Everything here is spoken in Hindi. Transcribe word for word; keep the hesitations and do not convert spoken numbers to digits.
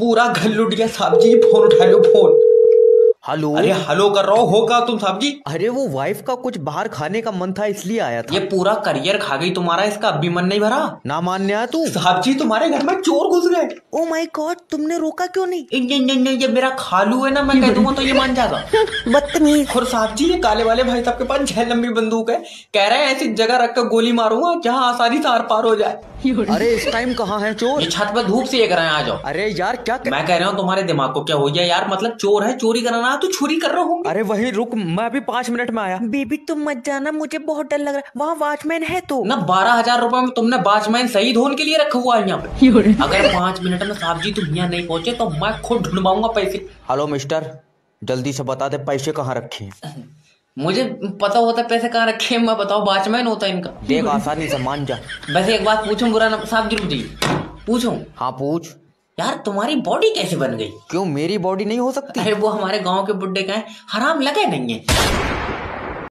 पूरा घर लुट गया साहब जी। फोन उठा लो फोन। हेलो। अरे हेलो कर रहा हो, हो का तुम साहब जी? अरे वो वाइफ का कुछ बाहर खाने का मन था इसलिए आया था। ये पूरा करियर खा गई तुम्हारा, इसका अब भी मन नहीं भरा? ना मान्या तू। साहब जी तुम्हारे घर में चोर घुस गए। ओ माय गॉड, तुमने रोका क्यों नहीं? नहीं नहीं नहीं, ये मेरा खालू है ना, मैं कह दूंगा तो ये मान जाएगा। बदतमीज। और साहब जी ये काले वाले भाई साहब के पास छह लंबी बंदूक है, कह रहे हैं ऐसी जगह रखकर गोली मारूंगा जहां आसानी से आर पार हो जाए। अरे इस टाइम कहाँ है चोर? ये छत पर धूप सेक रहे हैं, आ जाओ। अरे यार क्या कर... मैं कह रहा हूँ तुम्हारे दिमाग को क्या हो गया यार? मतलब चोर है, चोरी कराना है तो चोरी कर रहा हूँ। अरे वही रुक, मैं अभी पाँच मिनट में आया। बेबी तुम मत जाना, मुझे बहुत डर लग रहा है, वहाँ वॉचमैन है तो ना। बारह हजार रुपए में तुमने वॉचमैन शहीद होने के लिए रखा हुआ है यहाँ पे। अगर पाँच मिनट में साहब जी तुम यहाँ नहीं पहुंचे तो मैं खुद ढूंढवाऊंगा पैसे। हेलो मिस्टर, जल्दी से बता दे पैसे कहाँ रखे हैं। मुझे पता होता पैसे कहाँ रखे हैं, मैं बताओ वॉचमैन होता है इनका। देख आसानी से मान जा। वैसे एक बात पूछूं, बुरा ना साहब जी? रुक जाइए, पूछूं? हाँ पूछ। यार तुम्हारी बॉडी कैसे बन गई? क्यों मेरी बॉडी नहीं हो सकती? अरे वो हमारे गांव के बुड्ढे का है, हराम लगे नहीं है।